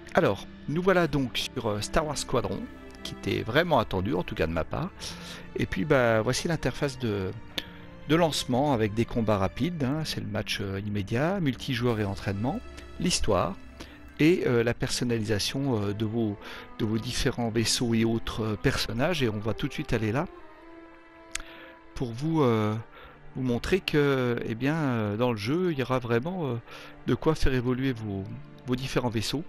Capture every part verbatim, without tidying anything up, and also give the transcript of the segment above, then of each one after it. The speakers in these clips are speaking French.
Alors, nous voilà donc sur euh, Star Wars Squadron, qui était vraiment attendu, en tout cas de ma part. Et puis, bah, voici l'interface de, de lancement avec des combats rapides, hein, c'est le match euh, immédiat, multijoueur et entraînement, l'histoire et euh, la personnalisation euh, de, vos, de vos différents vaisseaux et autres euh, personnages. Et on va tout de suite aller là pour vous, euh, vous montrer que, eh bien, euh, dans le jeu, il y aura vraiment euh, de quoi faire évoluer vos, vos différents vaisseaux.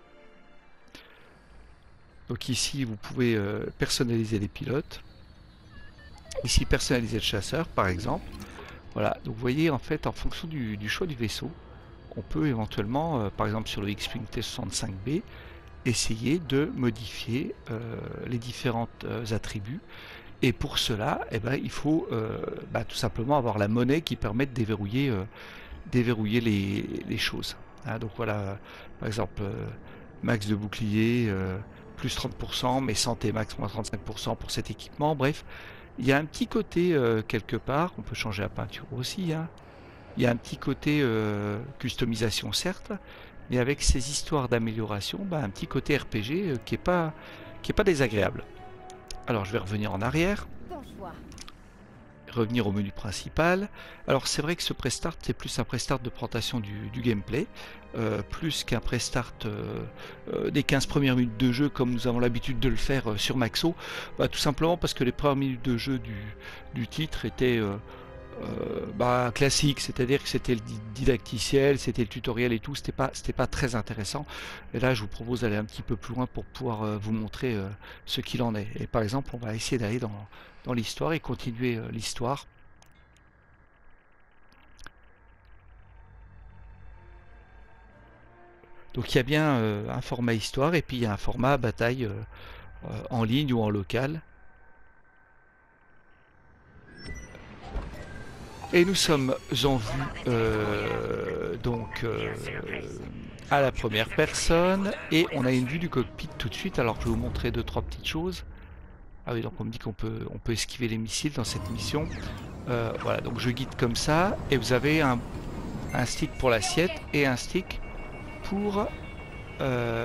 Donc ici, vous pouvez euh, personnaliser les pilotes. Ici, personnaliser le chasseur, par exemple. Voilà, donc vous voyez, en fait, en fonction du, du choix du vaisseau, on peut éventuellement, euh, par exemple sur le X-Wing T soixante-cinq B, essayer de modifier euh, les différents euh, attributs. Et pour cela, eh ben, il faut euh, bah, tout simplement avoir la monnaie qui permet de déverrouiller, euh, déverrouiller les, les choses. Hein, donc voilà, par exemple, euh, max de bouclier, euh, plus trente pour cent, mais santé max moins trente-cinq pour cent pour cet équipement. Bref, il y a un petit côté euh, quelque part, on peut changer la peinture aussi, hein. Il y a un petit côté euh, customisation certes, mais avec ces histoires d'amélioration, bah, un petit côté R P G euh, qui est pas, qui est pas désagréable. Alors je vais revenir en arrière, revenir au menu principal. Alors c'est vrai que ce prestart c'est plus un prestart de présentation du, du gameplay, euh, plus qu'un prestart euh, euh, des quinze premières minutes de jeu comme nous avons l'habitude de le faire euh, sur Maxo. Bah, tout simplement parce que les premières minutes de jeu du, du titre étaient euh, euh, bah, classiques, c'est-à-dire que c'était le didacticiel, c'était le tutoriel et tout, c'était pas, c'était pas très intéressant. Et là je vous propose d'aller un petit peu plus loin pour pouvoir euh, vous montrer euh, ce qu'il en est. Et par exemple on va essayer d'aller dans dans l'histoire et continuer euh, l'histoire. Donc il y a bien euh, un format histoire et puis il y a un format bataille euh, euh, en ligne ou en local. Et nous sommes en vue euh, donc euh, à la première personne et on a une vue du cockpit tout de suite. Alors je vais vous montrer deux trois petites choses. Ah oui, donc on me dit qu'on peut, on peut esquiver les missiles dans cette mission. Euh, voilà, donc je guide comme ça et vous avez un, un stick pour l'assiette et un stick pour euh,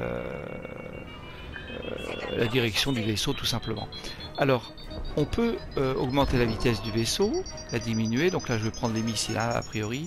euh, la direction du vaisseau tout simplement. Alors on peut euh, augmenter la vitesse du vaisseau, la diminuer, donc là je vais prendre les missiles hein, a priori.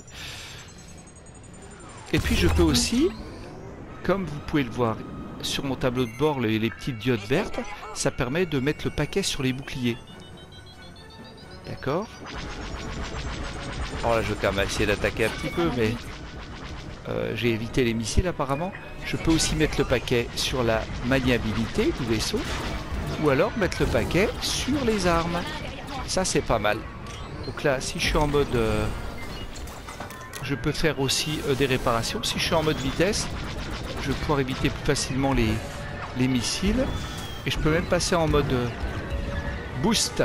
Et puis je peux aussi, comme vous pouvez le voir sur mon tableau de bord, les, les petites diodes vertes, ça permet de mettre le paquet sur les boucliers. D'accord. Alors là je vais quand même essayer d'attaquer un petit peu, mais euh, j'ai évité les missiles apparemment. Je peux aussi mettre le paquet sur la maniabilité du vaisseau, ou alors mettre le paquet sur les armes. Ça c'est pas mal. Donc là si je suis en mode... Euh, je peux faire aussi euh, des réparations. Si je suis en mode vitesse, je vais pouvoir éviter plus facilement les, les missiles. Et je peux même passer en mode euh, boost.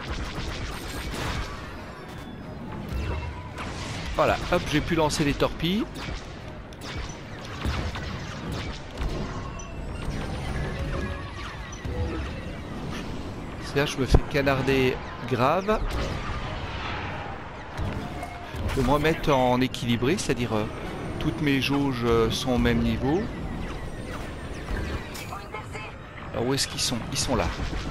Voilà, hop, j'ai pu lancer les torpilles. C'est-à-dire je me fais canarder grave. Je vais me remettre en équilibré, c'est-à-dire euh, toutes mes jauges euh, sont au même niveau. Alors où est-ce qu'ils sont? Ils sont là.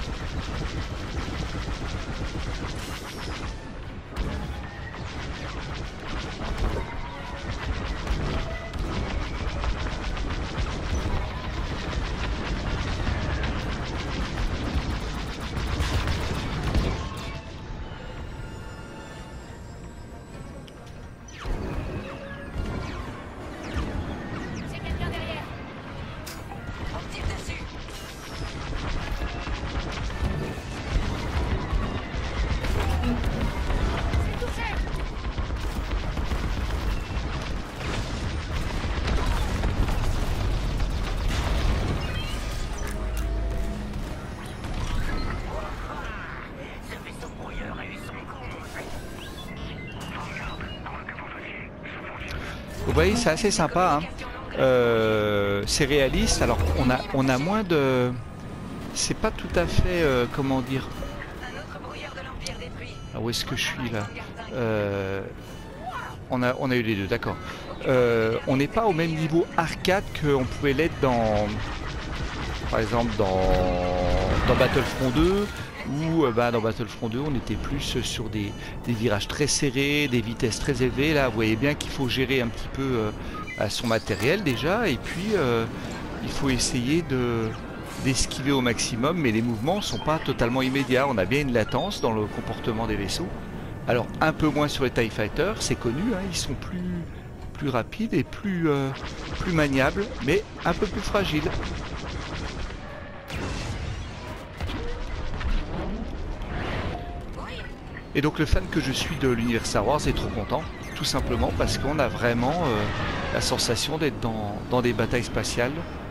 Vous voyez, c'est assez sympa, hein. Euh, c'est réaliste. Alors, on a, on a moins de... C'est pas tout à fait... Euh, comment dire... Ah, où est-ce que je suis, là euh, On a, on a eu les deux, d'accord. Euh, on n'est pas au même niveau arcade qu'on pouvait l'être dans, par exemple, dans, dans Battlefront deux, où euh, bah, dans Battlefront deux, on était plus sur des, des virages très serrés, des vitesses très élevées. Là, vous voyez bien qu'il faut gérer un petit peu euh, son matériel déjà, et puis euh, il faut essayer de d'esquiver au maximum, mais les mouvements ne sont pas totalement immédiats. On a bien une latence dans le comportement des vaisseaux. Alors un peu moins sur les TIE Fighters, c'est connu, hein, ils sont plus, plus rapides et plus, euh, plus maniables, mais un peu plus fragiles. Et donc le fan que je suis de l'univers Star Wars est trop content, tout simplement parce qu'on a vraiment euh, la sensation d'être dans, dans des batailles spatiales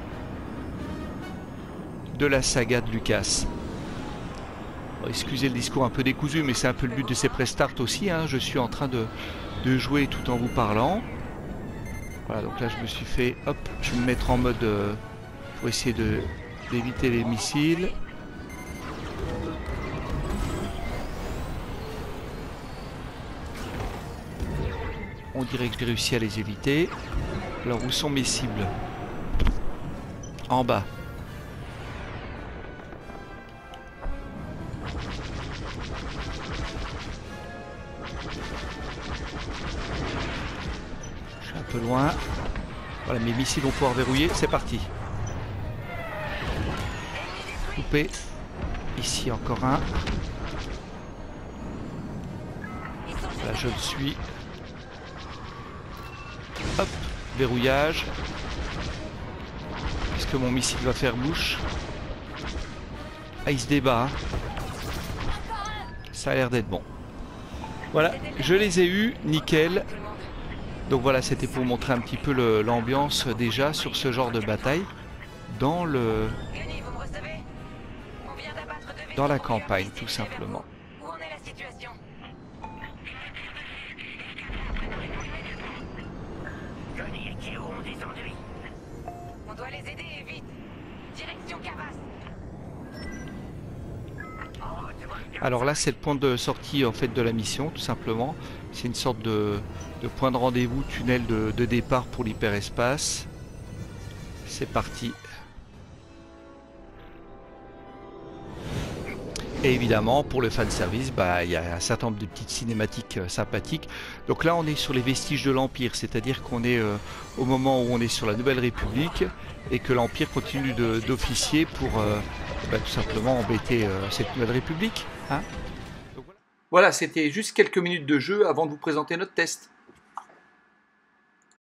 de la saga de Lucas. Excusez le discours un peu décousu, mais c'est un peu le but de ces press start aussi, hein. Je suis en train de, de jouer tout en vous parlant. Voilà, donc là je me suis fait, hop, je vais me mettre en mode euh, pour essayer de d'éviter les missiles. On dirait que j'ai réussi à les éviter. Alors où sont mes cibles? En bas. Peu loin. Voilà, mes missiles vont pouvoir verrouiller. C'est parti. Coupé. Ici encore un. Là je le suis. Hop, verrouillage. Est-ce que mon missile va faire bouche? Ah, il se débat. Hein. Ça a l'air d'être bon. Voilà, je les ai eus. Nickel. Donc voilà, c'était pour montrer un petit peu l'ambiance déjà sur ce genre de bataille dans le dans la campagne, tout simplement. On doit les aider et vite. Direction Cavas. Alors là, c'est le point de sortie en fait de la mission, tout simplement. C'est une sorte de, de point de rendez-vous, tunnel de, de départ pour l'hyperespace. C'est parti. Et évidemment, pour le fanservice, bah, il y a un certain nombre de petites cinématiques euh, sympathiques. Donc là, on est sur les vestiges de l'Empire, c'est-à-dire qu'on est euh, au moment où on est sur la Nouvelle République et que l'Empire continue d'officier pour euh, bah, tout simplement embêter euh, cette Nouvelle République. Hein. Donc voilà, voilà c'était juste quelques minutes de jeu avant de vous présenter notre test.